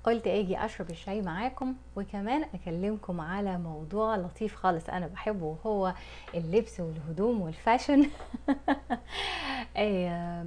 قلت اجي اشرب الشاي معاكم وكمان اكلمكم على موضوع لطيف خالص انا بحبه، وهو اللبس والهدوم والفاشن. آه،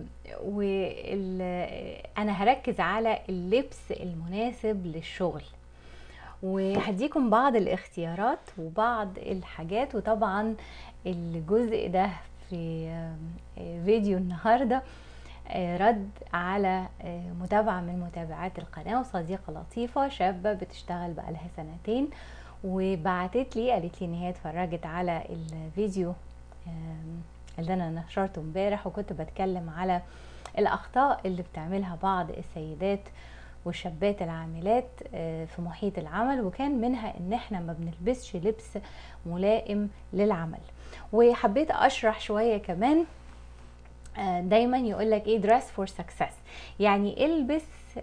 انا هركز على اللبس المناسب للشغل، وهديكم بعض الاختيارات وبعض الحاجات. وطبعا الجزء ده في فيديو النهارده رد على متابعة من متابعات القناة، وصديقة لطيفة شابة بتشتغل بقالها سنتين، وبعتت لي قالت لي ان هي اتفرجت على الفيديو اللي انا نشرته امبارح، وكنت بتكلم على الاخطاء اللي بتعملها بعض السيدات والشابات العاملات في محيط العمل، وكان منها ان احنا ما بنلبسش لبس ملائم للعمل. وحبيت اشرح شوية كمان. دايما يقولك ايه dress for success، يعني البس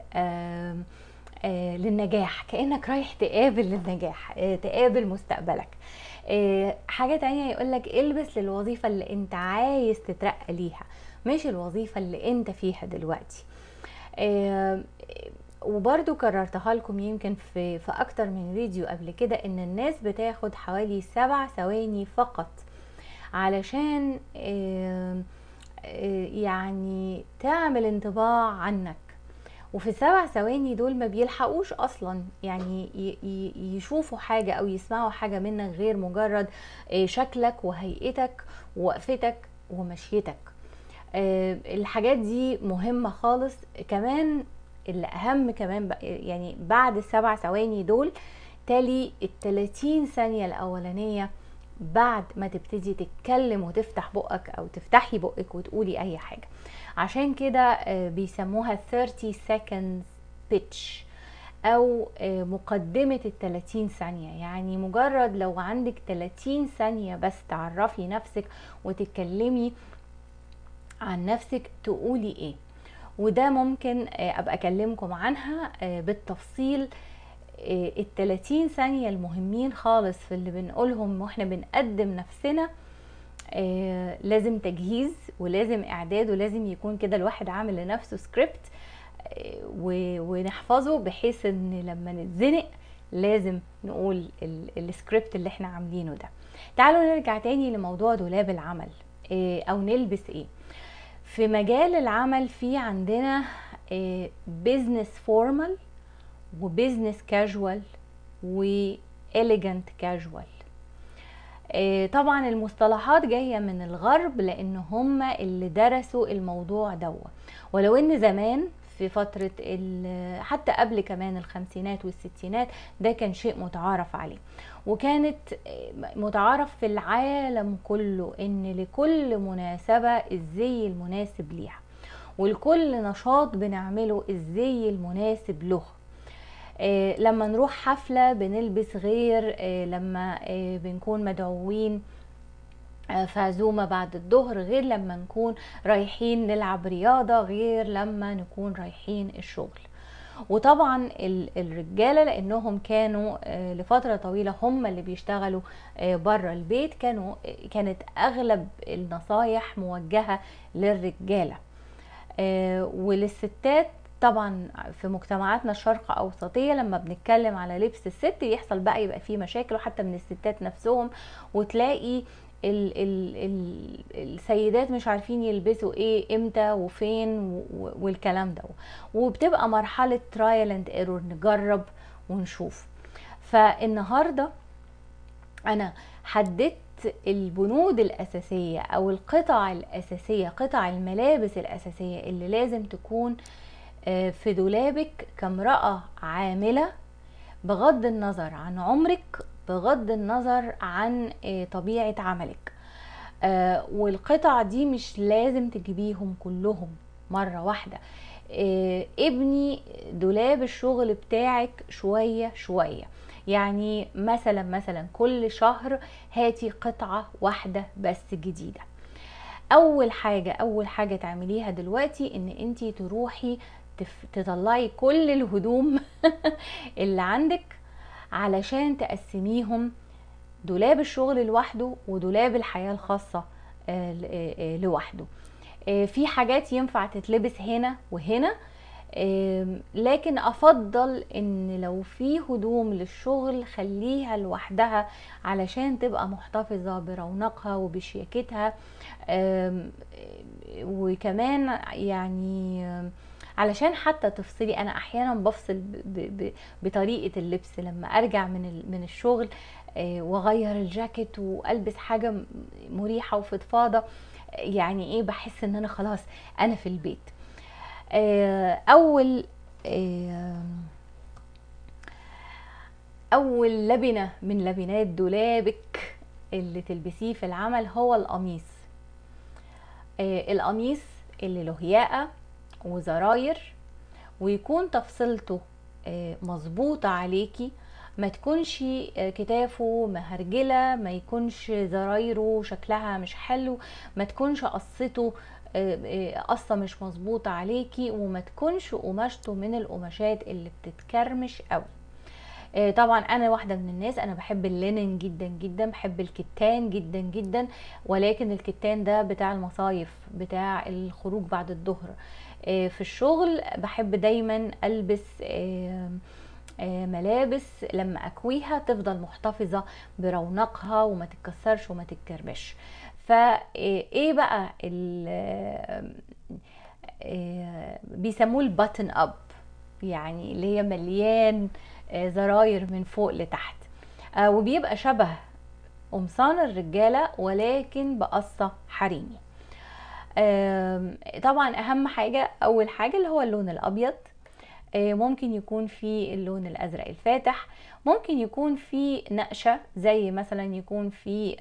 للنجاح، كأنك رايح تقابل للنجاح، تقابل مستقبلك. حاجة تانية يقولك البس للوظيفة اللي انت عايز تترقى ليها، مش الوظيفة اللي انت فيها دلوقتي. وبرضو كررتها لكم يمكن في اكتر من فيديو قبل كده، ان الناس بتاخد حوالي 7 ثواني فقط علشان يعني تعمل انطباع عنك، وفي ال7 ثواني دول ما بيلحقوش اصلا يعني يشوفوا حاجة او يسمعوا حاجة منك غير مجرد شكلك وهيئتك ووقفتك ومشيتك. الحاجات دي مهمة خالص. كمان اللي اهم كمان يعني بعد ال7 ثواني دول تالي ال30 ثانية الاولانية بعد ما تبتدي تتكلم وتفتح بقك او تفتحي بقك وتقولي اي حاجة. عشان كده بيسموها 30 seconds pitch او مقدمة ال30 ثانية. يعني مجرد لو عندك 30 ثانية بس تعرفي نفسك وتتكلمي عن نفسك تقولي ايه. وده ممكن ابقى اكلمكم عنها بالتفصيل. ال30 ثانية المهمين خالص في اللي بنقولهم واحنا بنقدم نفسنا. لازم تجهيز ولازم اعداد، ولازم يكون كده الواحد عامل لنفسه سكريبت ونحفظه، بحيث ان لما نتزنق لازم نقول السكريبت اللي احنا عاملينه ده. تعالوا نرجع تاني لموضوع دولاب العمل او نلبس ايه. في مجال العمل في عندنا بيزنس فورمال وبيزنس كاجوال وإليجانت كاجوال. طبعا المصطلحات جاية من الغرب لان هم اللي درسوا الموضوع ده، ولو ان زمان في فترة حتى قبل كمان الخمسينات والستينات ده كان شيء متعارف عليه، وكانت متعارف في العالم كله ان لكل مناسبة الزي المناسب ليها، ولكل نشاط بنعمله الزي المناسب له. لما نروح حفلة بنلبس غير لما بنكون مدعوين في عزومة بعد الظهر، غير لما نكون رايحين نلعب رياضة، غير لما نكون رايحين الشغل. وطبعا الرجالة لانهم كانوا لفترة طويلة هم اللي بيشتغلوا بره البيت، كانت اغلب النصايح موجهة للرجالة. وللستات طبعا في مجتمعاتنا الشرق اوسطيه لما بنتكلم على لبس الست يحصل بقى يبقى فيه مشاكل، وحتى من الستات نفسهم، وتلاقي السيدات مش عارفين يلبسوا ايه امتى وفين والكلام ده، وبتبقى مرحله ترايل اند ايرور، نجرب ونشوف. فالنهارده انا حددت البنود الأساسية أو القطع الأساسية، قطع الملابس الأساسية اللي لازم تكون في دولابك كامرأة عاملة، بغض النظر عن عمرك، بغض النظر عن طبيعة عملك. والقطع دي مش لازم تجيبيهم كلهم مرة واحدة. ابني دولاب الشغل بتاعك شوية شوية. يعني مثلا كل شهر هاتي قطعة واحدة بس جديدة. اول حاجة تعمليها دلوقتي ان انتي تروحي تطلعي كل الهدوم اللي عندك علشان تقسميهم، دولاب الشغل لوحده ودولاب الحياة الخاصة لوحده. في حاجات ينفع تتلبس هنا وهنا، لكن افضل ان لو في هدوم للشغل خليها لوحدها علشان تبقى محتفظة برونقها وبشياكتها. وكمان يعني علشان حتى تفصلي. انا احيانا بفصل بطريقة اللبس لما ارجع من الشغل، واغير الجاكيت والبس حاجة مريحة وفضفاضة. يعني ايه، بحس ان انا خلاص انا في البيت. اول لبنة من لبنات دولابك اللي تلبسيه في العمل هو القميص. القميص اللي له ياقة وزراير، ويكون تفصيلته مظبوطة عليكي، ما تكونش كتافه مهرجلة، ما يكونش زرايره شكلها مش حلو، ما تكونش قصته قصة مش مظبوطة عليكي، وما تكونش قماشته من القماشات اللي بتتكرمش قوي. طبعا انا واحده من الناس، انا بحب اللينن جدا جدا، بحب الكتان جدا جدا، ولكن الكتان ده بتاع المصايف، بتاع الخروج بعد الظهر. في الشغل بحب دايما البس ملابس لما اكويها تفضل محتفظه برونقها وما تتكسرش وما تتكرمش. فايه بقى بيسموه الباتن اب، يعني اللي هي مليان زراير من فوق لتحت، وبيبقى شبه قمصان الرجالة ولكن بقصة حريمي. طبعا اهم حاجة، اول حاجة اللي هو اللون الابيض. ممكن يكون في اللون الازرق الفاتح، ممكن يكون في نقشة زي مثلا يكون في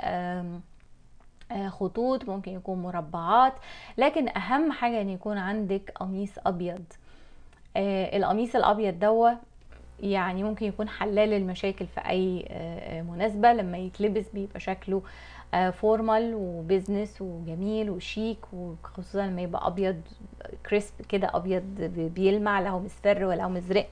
خطوط، ممكن يكون مربعات، لكن اهم حاجة ان يكون عندك قميص ابيض. القميص الابيض دوا يعني ممكن يكون حلال المشاكل في اي مناسبة. لما يتلبس بيبقى شكله فورمال وبيزنس وجميل وشيك، وخصوصا لما يبقى ابيض كريسب كده، ابيض بيلمع، لا هو مصفر ولا هو مزرق.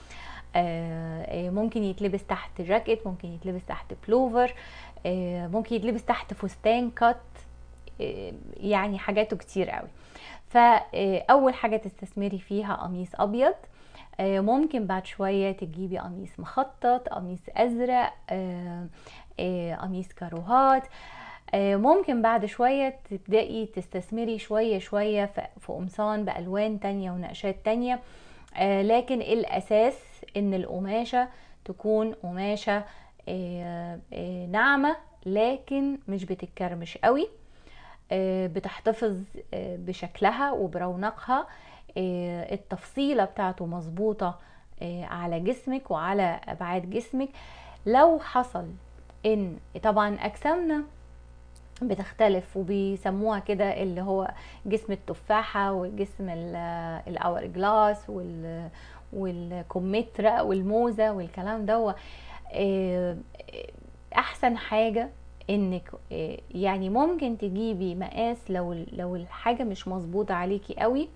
ممكن يتلبس تحت جاكيت، ممكن يتلبس تحت بلوفر، ممكن يتلبس تحت فستان كات، يعني حاجاته كتير قوي. فاول حاجة تستثمري فيها قميص ابيض. ممكن بعد شوية تجيبي قميص مخطط، قميص ازرق، قميص كاروهات. ممكن بعد شوية تبدأي تستثمري شوية شوية في قمصان بألوان تانية ونقشات تانية. لكن الأساس إن القماشة تكون قماشة ناعمة، لكن مش بتتكرمش قوي، بتحتفظ بشكلها وبرونقها، التفصيلة بتاعته مظبوطة على جسمك وعلى أبعاد جسمك. لو حصل إن طبعا أجسامنا بتختلف وبيسموها كده اللي هو جسم التفاحة والجسم الاور جلاس والكمثرى والموزة والكلام ده. احسن حاجة انك يعني ممكن تجيبي مقاس لو الحاجة مش مظبوطة عليكي قوي،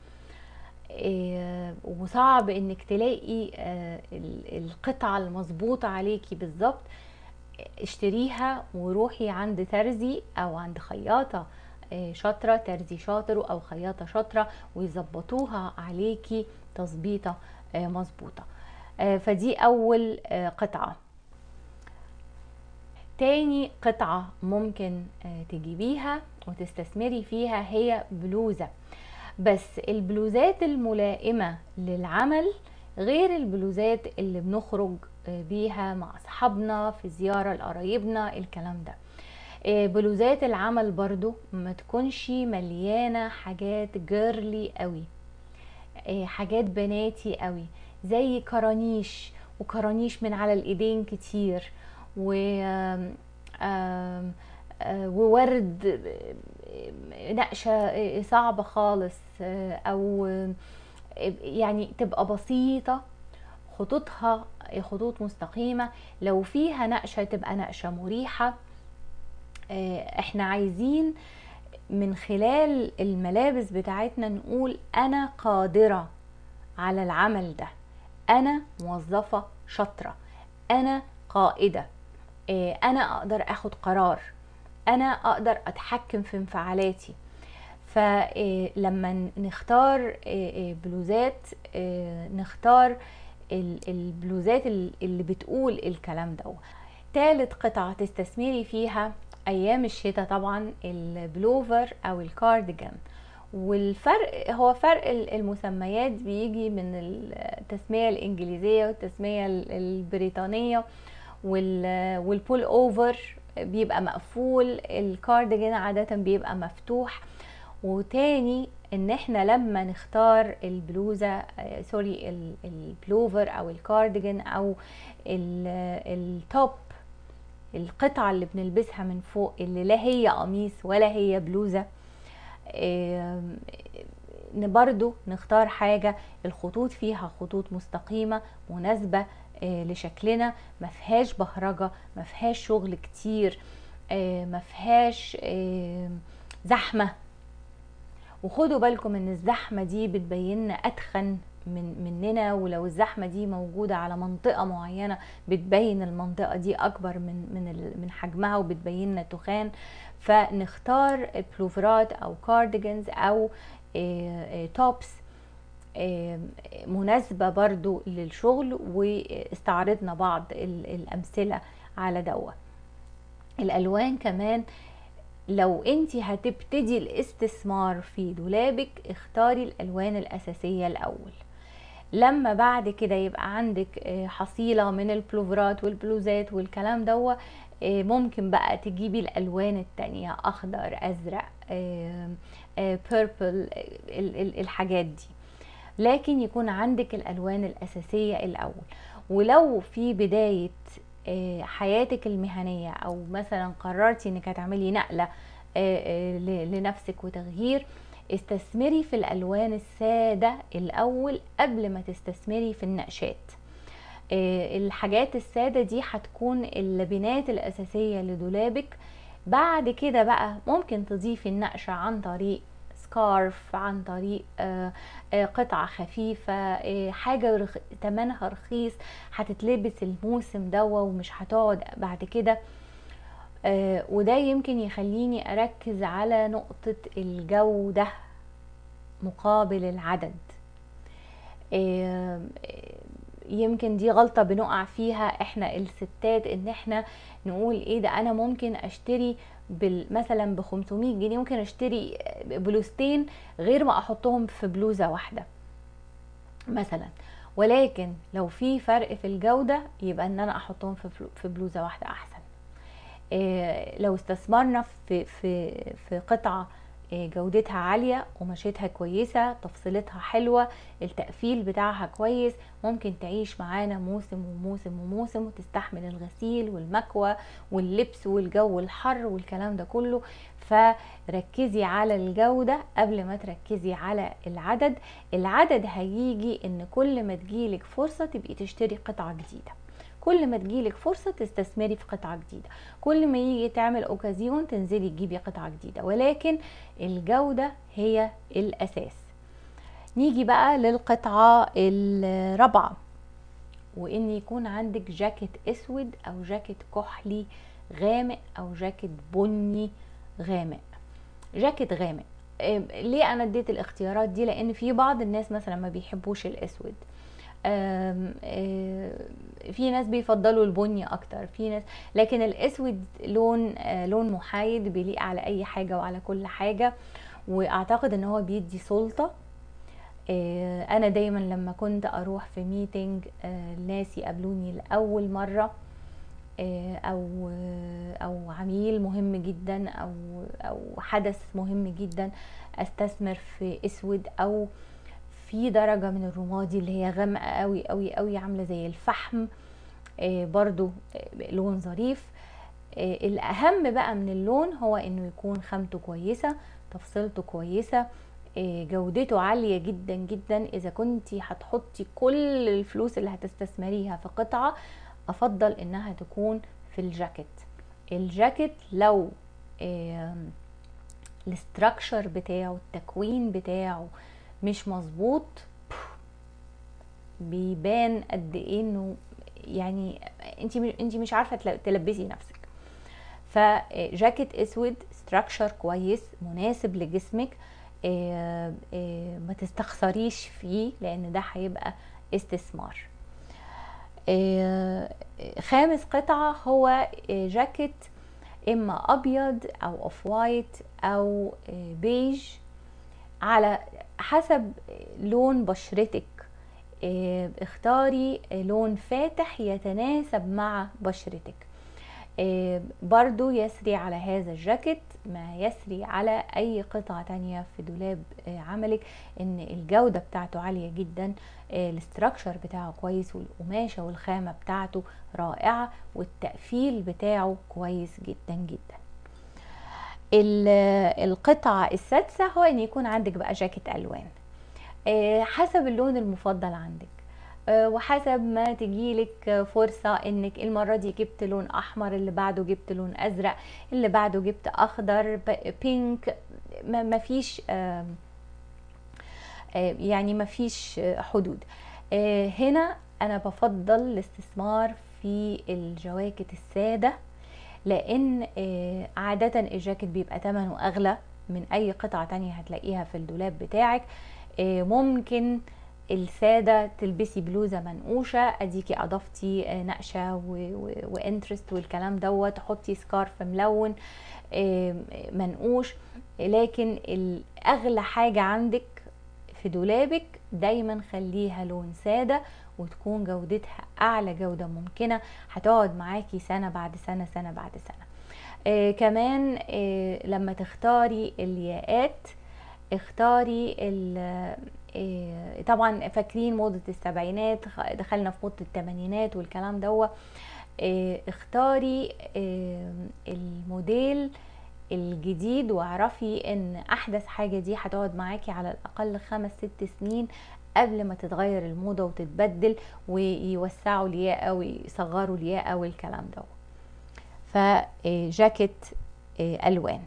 وصعب انك تلاقي القطعة المظبوطة عليكي بالظبط، اشتريها وروحي عند ترزي او عند خياطة شاطرة، ترزي شاطر او خياطة شاطرة، ويظبطوها عليكي تظبيطة مظبوطة. فدي اول قطعة. تاني قطعة ممكن تجيبيها وتستثمري فيها هي بلوزة. بس البلوزات الملائمة للعمل غير البلوزات اللي بنخرج بيها مع اصحابنا في زيارة لقرايبنا الكلام ده. بلوزات العمل برضو ما تكونش مليانة حاجات جيرلي قوي، حاجات بناتي قوي، زي كرانيش وكرانيش من على الايدين كتير، وورد نقشة صعبة خالص، او يعني تبقى بسيطة، خطوطها خطوط مستقيمة، لو فيها نقشة تبقى نقشة مريحة. احنا عايزين من خلال الملابس بتاعتنا نقول انا قادرة على العمل ده، انا موظفة شاطرة، انا قائدة، انا اقدر اخد قرار، انا اقدر اتحكم في انفعالاتي. فلما نختار بلوزات، نختار البلوزات اللي بتقول الكلام ده. تالت قطعة تستثمري فيها ايام الشتاء طبعا البلوفر او الكارديجان. والفرق هو فرق المسميات بيجي من التسمية الانجليزية والتسمية البريطانية. والبول اوفر بيبقى مقفول، الكارديجان عادة بيبقى مفتوح. وتاني ان احنا لما نختار البلوزة سوري البلوفر او الكارديجان او التوب، القطعة اللي بنلبسها من فوق اللي لا هي قميص ولا هي بلوزة، برضو نختار حاجة الخطوط فيها خطوط مستقيمة مناسبة لشكلنا، ما فيهاش بهرجة، ما فيهاش شغل كتير، ما فيهاش زحمة. وخدوا بالكم ان الزحمة دي بتبيننا اتخن مننا، ولو الزحمة دي موجودة على منطقة معينة بتبين المنطقة دي اكبر من حجمها وبتبيننا تخان. فنختار بلوفرات او كارديجنز او توبس مناسبة برضو للشغل. واستعرضنا بعض الامثلة على دوت. الالوان كمان، لو انتي هتبتدي الاستثمار في دولابك اختاري الالوان الاساسية الاول. لما بعد كده يبقى عندك حصيلة من البلوفرات والبلوزات والكلام ده، ممكن بقى تجيبي الالوان التانية، اخضر، ازرق، بيربل، الحاجات دي. لكن يكون عندك الالوان الاساسية الاول. ولو في بداية حياتك المهنية او مثلا قررتي انك هتعملي نقلة لنفسك وتغيير، استثمري في الالوان السادة الاول قبل ما تستثمري في النقشات. الحاجات السادة دي هتكون اللبنات الاساسية لدولابك. بعد كده بقى ممكن تضيفي النقشة عن طريق سكارف، عن طريق قطعة خفيفة، حاجة تمنها رخيص هتتلبس الموسم ده ومش هتقعد بعد كده. وده يمكن يخليني اركز على نقطة الجودة مقابل العدد. يمكن دي غلطة بنقع فيها احنا الستات، ان احنا نقول ايه ده، انا ممكن اشتري مثلا ب 500 جنيه ممكن اشتري بلوزتين غير ما احطهم في بلوزة واحدة مثلا. ولكن لو في فرق في الجودة يبقى ان انا احطهم في بلوزة واحدة احسن. لو استثمرنا في قطعة جودتها عالية، قماشتها كويسة، تفصيلتها حلوة، التقفيل بتاعها كويس، ممكن تعيش معانا موسم وموسم وموسم وتستحمل الغسيل والمكوى واللبس والجو الحر والكلام ده كله. فركزي على الجودة قبل ما تركزي على العدد. العدد هيجي ان كل ما تجيلك فرصة تبقي تشتري قطعة جديدة، كل ما تجيلك فرصة تستثمري في قطعة جديدة، كل ما يجي تعمل اوكازيون تنزلي تجيبي قطعة جديدة، ولكن الجودة هي الاساس. نيجي بقى للقطعة الرابعة، وان يكون عندك جاكيت اسود او جاكيت كحلي غامق او جاكيت بني غامق. جاكيت غامق ليه انا اديت الاختيارات دي؟ لان في بعض الناس مثلا ما بيحبوش الاسود، في ناس بيفضلوا البني اكتر، في ناس، لكن الاسود لون محايد بيليق على اي حاجة وعلى كل حاجة، واعتقد ان هو بيدي سلطة. انا دايما لما كنت اروح في ميتنج الناس يقابلوني لاول مرة، او عميل مهم جدا او حدث مهم جدا، استثمر في اسود او في درجة من الرمادي اللي هي غامقة قوي قوي قوي عاملة زي الفحم، برضو لون ظريف. الاهم بقى من اللون هو انه يكون خامته كويسة، تفصيلته كويسة، جودته عالية جدا جدا. اذا كنتي هتحطي كل الفلوس اللي هتستثمريها في قطعة، افضل انها تكون في الجاكيت. الجاكيت لو الاستراكشر بتاعه، التكوين بتاعه مش مظبوط، بيبان قد ايه انه يعني انت مش عارفه تلبسي نفسك. فجاكيت اسود ستراكشر كويس مناسب لجسمك، ما تستخسريش فيه، لان ده هيبقى استثمار. خامس قطعة هو جاكيت اما ابيض او اوف وايت او بيج، على حسب لون بشرتك. اختاري لون فاتح يتناسب مع بشرتك. برضو يسري على هذا الجاكيت ما يسري على اي قطعة تانية في دولاب عملك، ان الجودة بتاعته عالية جدا، الاستراكشر بتاعه كويس، والقماشة والخامة بتاعته رائعة، والتقفيل بتاعه كويس جدا جدا. القطعة السادسة هو ان يكون عندك بقى جاكيت الوان حسب اللون المفضل عندك، وحسب ما تجيلك فرصة انك المرة دي جبت لون احمر، اللي بعده جبت لون ازرق، اللي بعده جبت اخضر بينك، مفيش يعني مفيش حدود. هنا انا بفضل الاستثمار في الجواكت السادة، لان عادة الجاكيت بيبقى ثمنه اغلى من اي قطعة تانية هتلاقيها في الدولاب بتاعك. ممكن السادة تلبسي بلوزة منقوشة، اديكي اضفتي نقشة وانترست والكلام دوت، تحطي سكارف ملون منقوش، لكن الاغلى حاجة عندك في دولابك دايما خليها لون سادة، وتكون جودتها اعلى جودة ممكنة، هتقعد معاكي سنة بعد سنة، سنة بعد سنة. كمان لما تختاري الياقات، اختاري طبعا فاكرين موضة السبعينات، دخلنا في موضة الثمانينات والكلام دوت. اختاري الموديل الجديد، واعرفي ان احدث حاجة دي هتقعد معاكي على الاقل 5-6 سنين قبل ما تتغير الموضة وتتبدل، ويوسعوا الياقة ويصغروا الياقة والكلام دوت. فجاكيت الوان،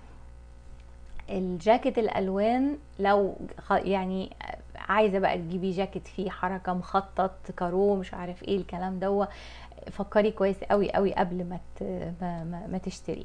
الجاكيت الالوان لو يعني عايزه بقى تجيبي جاكيت فيه حركه، مخطط، كارو، مش عارف ايه الكلام دوت، فكري كويس قوي قوي قبل ما تشتري.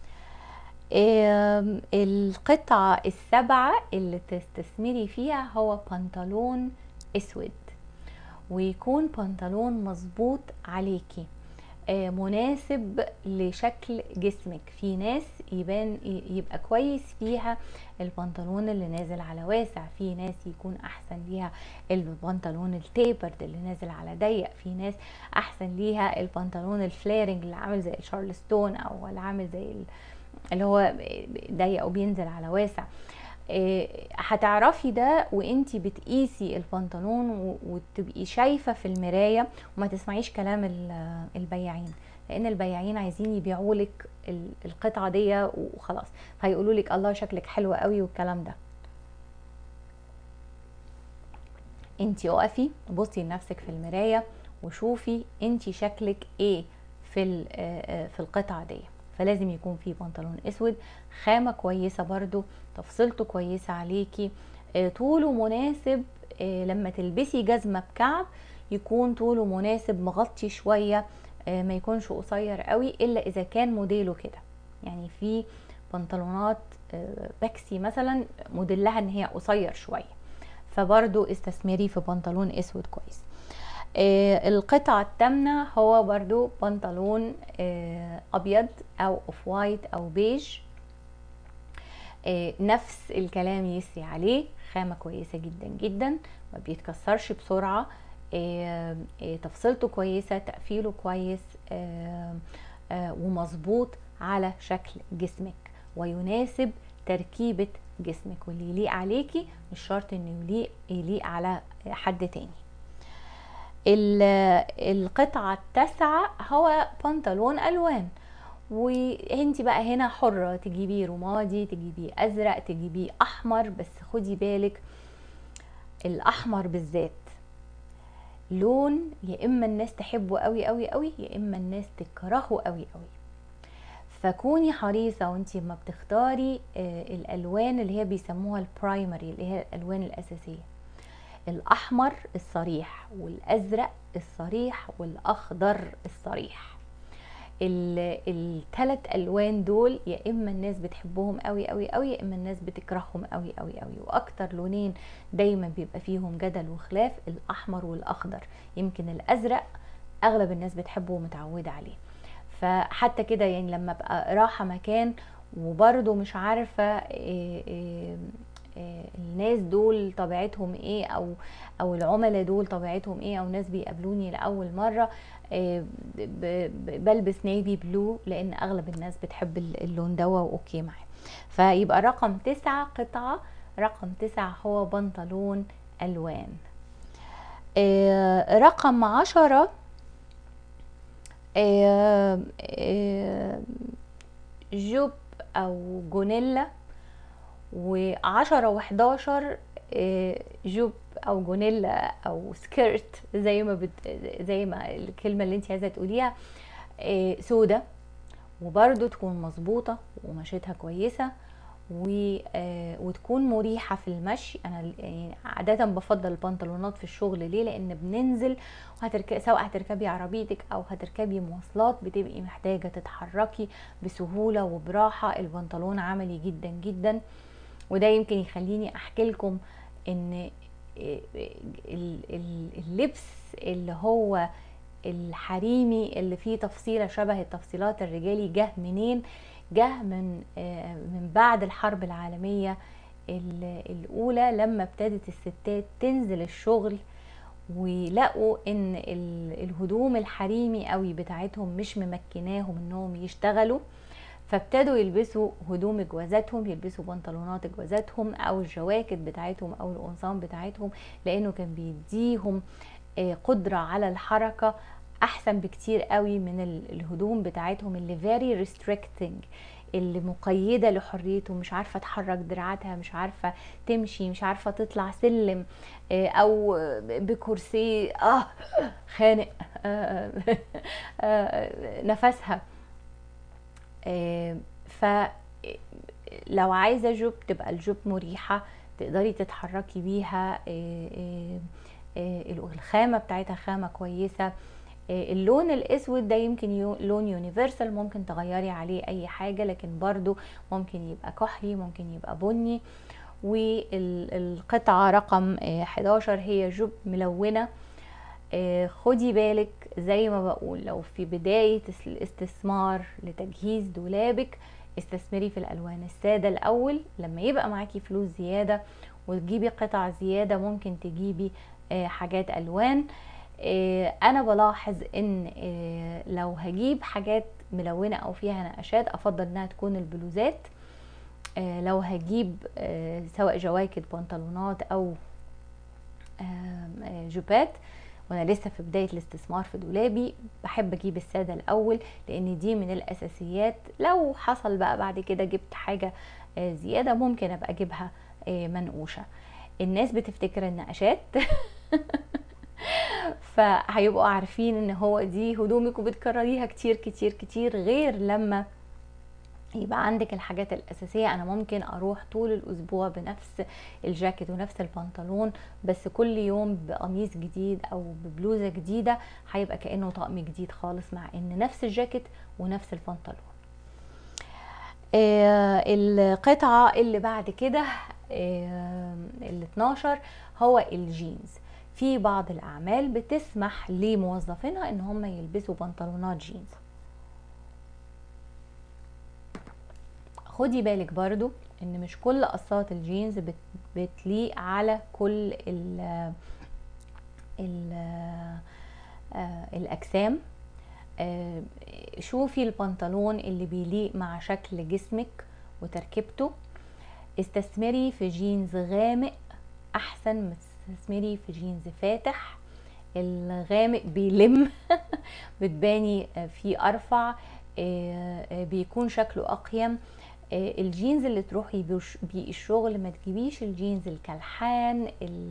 القطعه السابعه اللي تستثمري فيها هو بنطلون اسود، ويكون بنطلون مظبوط عليكي، مناسب لشكل جسمك. في ناس يبقى كويس فيها البنطلون اللي نازل على واسع، في ناس يكون احسن ليها البنطلون التيبرد اللي نازل على ضيق، في ناس احسن ليها البنطلون الفليرنج اللي عامل زي الشارلستون، او اللي عامل زي اللي هو ضيق وبينزل على واسع. هتعرفي ده وانتي بتقيسي البنطلون وتبقي شايفة في المراية، وما تسمعيش كلام البياعين، لان البياعين عايزين يبيعولك القطعة دي وخلاص، فهيقولولك الله شكلك حلو قوي والكلام ده. انتي اقفي بصي لنفسك في المراية وشوفي انتي شكلك ايه في القطعة دي. فلازم يكون في بنطلون اسود، خامة كويسة برضو، تفصيلته كويسة عليكي، طوله مناسب. لما تلبسي جزمة بكعب يكون طوله مناسب، مغطي شوية، ما يكونش قصير قوي، الا اذا كان موديله كده. يعني في بنطلونات باكسي مثلا موديلها ان هي قصير شوية، فبرضو استثمري في بنطلون اسود كويس. القطعة الثامنة هو برضو بنطلون ابيض او اوف وايت او بيج، نفس الكلام يسري عليه، خامة كويسة جدا جدا، ما بيتكسرش بسرعة، تفصيلته كويسة، تقفيله كويس، ومظبوط على شكل جسمك، ويناسب تركيبة جسمك، واللي يليق عليكي مش شرط انه يليق على حد تاني. القطعة التاسعة هو بنطلون الوان، وانتي بقى هنا حرة، تجيبيه رمادي، تجيبيه ازرق، تجيبيه احمر، بس خدي بالك الاحمر بالذات لون يا اما الناس تحبه قوي قوي قوي، يا اما الناس تكرهه قوي قوي. فكوني حريصة وانتي ما بتختاري الالوان اللي هي بيسموها البرايمري، اللي هي الالوان الاساسية، الاحمر الصريح والازرق الصريح والاخضر الصريح. الثلاث الوان دول يا اما الناس بتحبهم قوي قوي قوي، يا اما الناس بتكرههم قوي قوي قوي. واكتر لونين دايما بيبقى فيهم جدل وخلاف الاحمر والاخضر، يمكن الازرق اغلب الناس بتحبه ومتعوده عليه. فحتى كده يعني لما ابقى رايحه مكان وبرضه مش عارفه الناس دول طبيعتهم ايه، او العملاء دول طبيعتهم ايه، او ناس بيقابلوني لاول مره، بلبس نيفي بلو لان اغلب الناس بتحب اللون ده واوكي معاه. فيبقى رقم 9 قطعة، رقم 9 هو بنطلون الوان. رقم 10 جوب او جونيلا، و10 و11 جوب او جونيلا او سكيرت زي ما الكلمه اللي انت عايزه تقوليها، سودا، وبرده تكون مظبوطه ومشيتها كويسه وتكون مريحه في المشي. انا يعني عاده بفضل البنطلونات في الشغل، ليه؟ لان بننزل سواء هتركبي عربيتك او هتركبي مواصلات بتبقي محتاجه تتحركي بسهوله وبراحه. البنطلون عملي جدا جدا، وده يمكن يخليني احكي لكم ان اللبس اللي هو الحريمي اللي فيه تفصيلة شبه التفصيلات الرجالي جه منين؟ جه من بعد الحرب العالمية الأولى، لما ابتدت الستات تنزل الشغل ولقوا ان الهدوم الحريمي قوي بتاعتهم مش ممكناهم انهم يشتغلوا، فابتدوا يلبسوا هدوم جوازاتهم، يلبسوا بنطلونات جوازاتهم او الجواكت بتاعتهم او القمصان بتاعتهم، لانه كان بيديهم قدرة على الحركة احسن بكتير قوي من الهدوم بتاعتهم اللي very restricting، اللي مقيدة لحريته، مش عارفة تحرك دراعاتها، مش عارفة تمشي، مش عارفة تطلع سلم او بكرسي خانق نفسها. فلو عايزة جوب تبقى الجوب مريحة تقدري تتحركي بيها، الخامة بتاعتها خامة كويسة. اللون الاسود ده يمكن لون يونيفرسال، ممكن تغيري عليه اي حاجة، لكن برضو ممكن يبقى كحلي، ممكن يبقى بني. والقطعة رقم 11 هي جوب ملونة. خدي بالك زي ما بقول، لو في بداية الاستثمار لتجهيز دولابك استثمري في الالوان السادة الاول. لما يبقى معاكي فلوس زيادة وتجيبي قطع زيادة ممكن تجيبي حاجات الوان. انا بلاحظ ان لو هجيب حاجات ملونة او فيها نقشات افضل انها تكون البلوزات. لو هجيب سواء جواكت بنطلونات او جوبات وانا لسه في بداية الاستثمار في دولابي، بحب اجيب السادة الاول لان دي من الاساسيات. لو حصل بقى بعد كده جبت حاجة زيادة ممكن ابقى اجيبها منقوشة. الناس بتفتكر النقشات فهيبقوا عارفين ان هو دي هدومك وبتكرريها كتير كتير كتير، غير لما يبقى عندك الحاجات الأساسية. أنا ممكن أروح طول الأسبوع بنفس الجاكيت ونفس البنطلون، بس كل يوم بقميص جديد أو ببلوزة جديدة، هيبقى كأنه طقم جديد خالص، مع إن نفس الجاكيت ونفس البنطلون. القطعة اللي بعد كده ال 12 هو الجينز. في بعض الأعمال بتسمح لموظفينها إن هم يلبسوا بنطلونات جينز. خدي بالك برضو ان مش كل قصات الجينز بتليق على كل الاجسام. شوفي البنطلون اللي بيليق مع شكل جسمك وتركيبته. استثمري في جينز غامق احسن ما تستثمري في جينز فاتح. الغامق بيلم بتباني فيه ارفع، بيكون شكله اقيم. الجينز اللي تروحي بيه الشغل ما تجيبيش الجينز الكلحان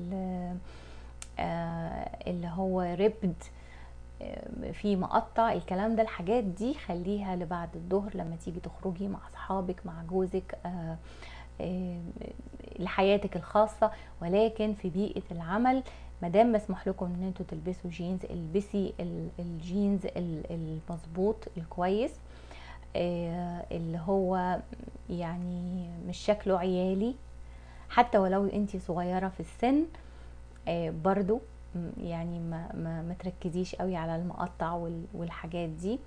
اللي هو ريبد في مقطع، الكلام ده الحاجات دي خليها لبعد الظهر لما تيجي تخرجي مع اصحابك مع جوزك لحياتك الخاصة، ولكن في بيئة العمل مادام مسموح لكم ان انتوا تلبسوا جينز، البسي الجينز المظبوط الكويس، اللي هو يعني مش شكله عيالي، حتى ولو انتي صغيرة في السن. برضو يعني ما تركزيش قوي على المقطع والحاجات دي.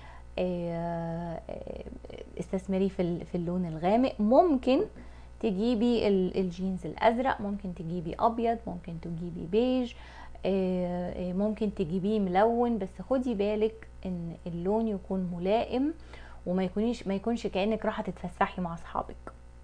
استثمري في اللون الغامق. ممكن تجيبي الجينز الازرق، ممكن تجيبي ابيض، ممكن تجيبي بيج، ممكن تجيبيه ملون، بس خدي بالك ان اللون يكون ملائم وما يكونش كأنك رايحه تتفسحي مع اصحابك.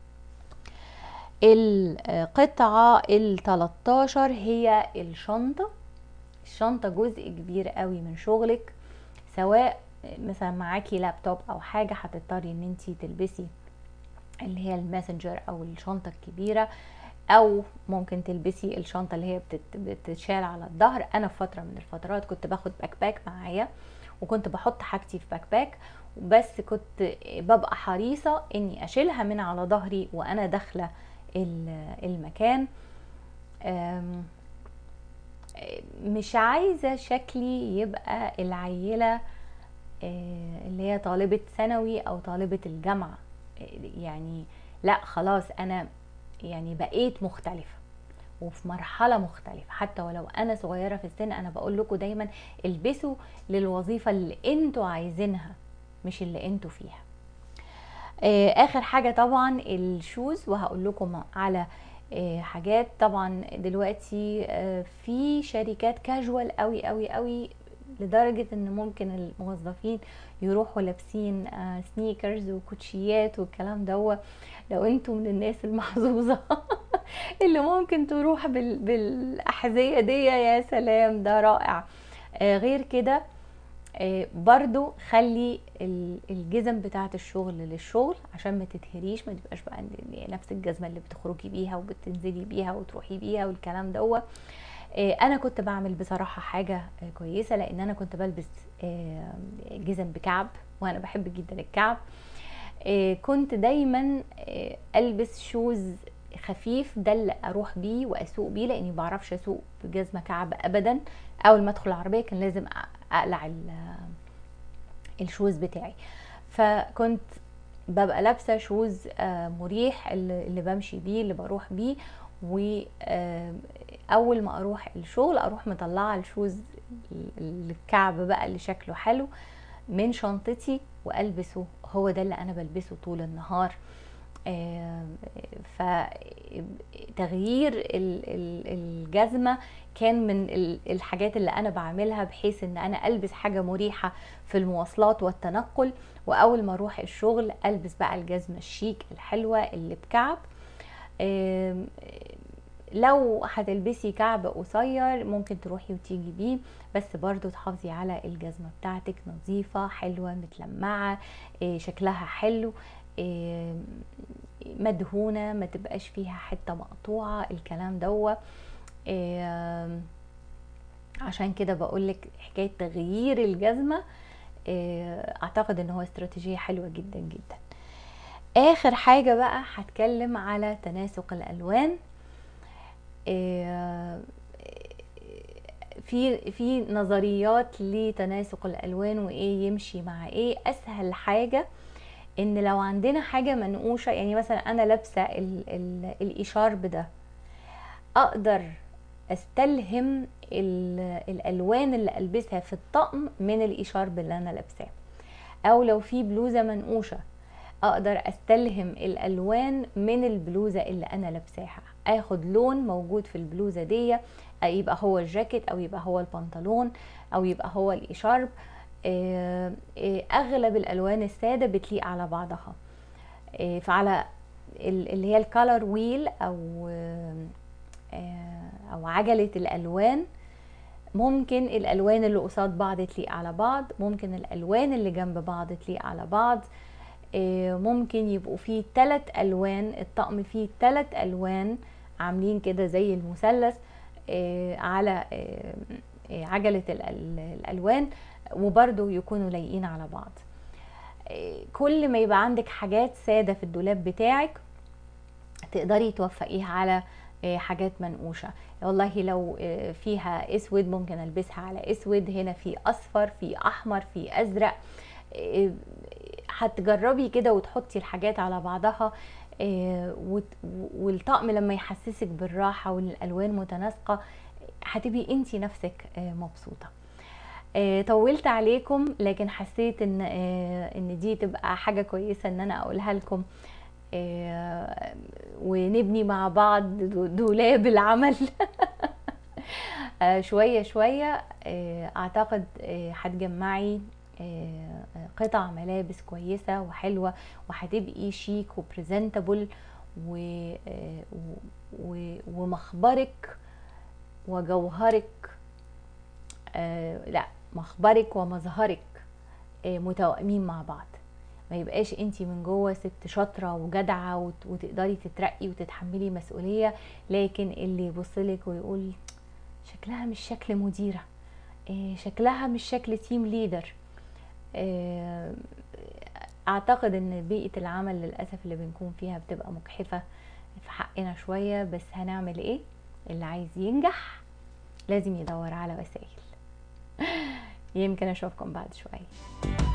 القطعة ال13 هي الشنطة. الشنطة جزء كبير قوي من شغلك، سواء مثلا معاكي لابتوب او حاجة هتضطري ان انتي تلبسي اللي هي الماسنجر او الشنطة الكبيرة، او ممكن تلبسي الشنطة اللي هي بتتشال على الظهر. انا في فترة من الفترات كنت باخد باك باك معايا وكنت بحط حاجتي في باك باك، بس كنت ببقى حريصة اني اشيلها من على ظهري وانا داخلة المكان. مش عايزة شكلي يبقى العيلة اللي هي طالبة ثانوي او طالبة الجامعة، يعني لا خلاص انا يعني بقيت مختلفة وفي مرحلة مختلفة. حتى ولو انا صغيرة في السن، انا بقول لكم دايما البسوا للوظيفة اللي انتوا عايزينها مش اللي انتوا فيها. اخر حاجة طبعا الشوز، وهقول لكم على حاجات. طبعا دلوقتي في شركات كاجوال قوي قوي قوي، لدرجة ان ممكن الموظفين يروحوا لابسين سنيكرز وكوتشيات والكلام ده. لو انتم من الناس المحظوظة اللي ممكن تروح بالاحذية دي، يا سلام ده رائع. غير كده برضو خلي الجزم بتاعة الشغل للشغل عشان ما تتهريش، ما تبقاش بقى نفس الجزمة اللي بتخرجي بيها وبتنزلي بيها وتروحي بيها والكلام ده. انا كنت بعمل بصراحة حاجة كويسة، لان انا كنت بلبس جزم بكعب، وانا بحب جدا الكعب. كنت دايما البس شوز خفيف، ده اللي اروح بيه واسوق بيه، لاني بعرفش اسوق بجزمة كعب ابدا. اول ما ادخل العربية كان لازم اقلع الشوز بتاعي، فكنت ببقى لابسه شوز مريح اللي بمشي بيه اللي بروح بيه. واول ما اروح الشغل اروح مطلعه الشوز الكعب بقى اللي شكله حلو من شنطتي والبسه، هو ده اللي انا بلبسه طول النهار. فتغيير الجزمة كان من الحاجات اللي انا بعملها، بحيث ان انا البس حاجة مريحة في المواصلات والتنقل، واول ما اروح الشغل البس بقى الجزمة الشيك الحلوة اللي بكعب. لو هتلبسي كعب قصير ممكن تروحي وتيجي بيه، بس برضو تحافظي على الجزمة بتاعتك نظيفة حلوة متلمعة، شكلها حلو، مدهونة، ما تبقاش فيها حتة مقطوعة الكلام ده. عشان كده بقولك حكاية تغيير الجزمة اعتقد ان هو استراتيجية حلوة جدا جدا. اخر حاجة بقى هتكلم على تناسق الالوان. في نظريات لتناسق الالوان وايه يمشي مع ايه. اسهل حاجة ان لو عندنا حاجة منقوشة، يعني مثلا انا لابسة الاشارب ده، اقدر استلهم الالوان اللي البسها في الطقم من الاشارب اللي انا لابساه. او لو في بلوزة منقوشة اقدر استلهم الالوان من البلوزة اللي انا لابساها، اخد لون موجود في البلوزة دي يبقى هو الجاكيت او يبقى هو البنطلون او يبقى هو الاشارب. اغلب الالوان السادة بتليق على بعضها. فعلى اللي هي الكالر ويل او عجلة الالوان، ممكن الالوان اللي قصاد بعض تليق على بعض، ممكن الالوان اللي جنب بعض تليق على بعض، ممكن يبقوا فيه 3 الوان، الطقم فيه 3 الوان عاملين كده زي المثلث على عجلة الالوان، وبرضو يكونوا لايقين على بعض. كل ما يبقى عندك حاجات سادة في الدولاب بتاعك تقدري توفقيها على حاجات منقوشة. والله لو فيها اسود ممكن البسها على اسود، هنا في اصفر، في احمر، في ازرق. هتجربي كده وتحطي الحاجات على بعضها، والطقم لما يحسسك بالراحة والالوان متناسقة هتبقي انتي نفسك مبسوطة. طولت عليكم، لكن حسيت ان دي تبقى حاجة كويسة ان انا اقولها لكم، ونبني مع بعض دولاب العمل. شوية شوية اعتقد هتجمعي قطع ملابس كويسة وحلوة، وهتبقي شيك وبريزنتابل، ومخبرك وجوهرك، لا، مخبرك ومظهرك متوائمين مع بعض. ما يبقاش انتي من جوه ست شاطره وجدعه وتقدري تترقي وتتحملي مسؤوليه، لكن اللي يبصلك ويقول شكلها مش شكل مديره، شكلها مش شكل تيم ليدر. اعتقد ان بيئه العمل للاسف اللي بنكون فيها بتبقى مجحفه في حقنا شويه، بس هنعمل ايه؟ اللي عايز ينجح لازم يدور على وسائل. يمكن اشوفكم بعد شويه.